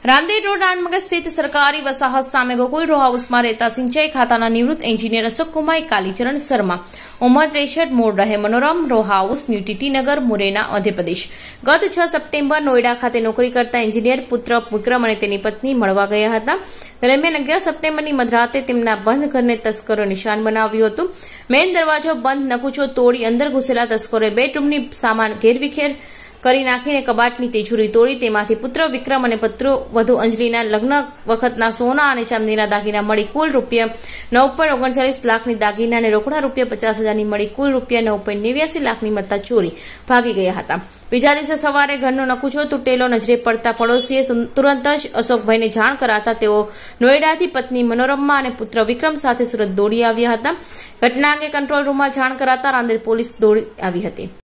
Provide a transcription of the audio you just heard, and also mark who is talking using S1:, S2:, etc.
S1: Rander road આનમગર સ્થિત સરકારી વસાહત સામે ગોકુલ રો હાઉસમાં રહેતા સિંચાઈ ખાતાના નિવૃત્ત એન્જિનિયર અશોકકુમાર કાલીચરણ શર્મા ઉંમર 63 મૂળ રહે Manoram row house new TT Nagar Morena Madhya Pradesh ગત 6 સપ્ટેમ્બર નોઈડા ખાતે નોકરી કરતા એન્જિનિયર પુત્ર વિક્રમ અને તેની પત્ની મળવા ગયા હતા। દરમિયાન 11 સપ્ટેમ્બરની મધરાતે તેમના બંધ ઘરને તસ્કરો નિશાન બનાવ્યું હતું। મેઇન દરવાજો બંધ નકુચો તોડી અંદર ઘૂસેલા તસ્કરોએ બેડરૂમની સામાન ઘેરવિખેર કરી નાખીને કબાટની તિજોરી તોડી તેમાંથી પુત્ર વિક્રમ અને પુત્રવધુ અંજલિના લગ્ન વખતના સોના અને ચાંદીના દાગીના મળી કુલ રૂપિયા 9.39 લાખની દાગીના અને રોકડા રૂપિયા 50,000ની મળી કુલ રૂપિયા 9.89 લાખની મત્તા ચોરી ભાગી ગયા હતા। બીજા દિવસે સવારે ઘરનો નકુચો તૂટેલો નજરે પડતા પડોશીએ તુરંત જ અશોકભાઈને જાણ કરાતા તેઓ નોઈડાથી પત્ની મનોરમા અને પુત્ર વિક્રમ સાથે સુરત દોડી આવ્યા હતા। ઘટના અંગે કંટ્રોલ રૂમમાં જાણ કરાતા રાંદેર પોલીસ દોડી આવી હતી।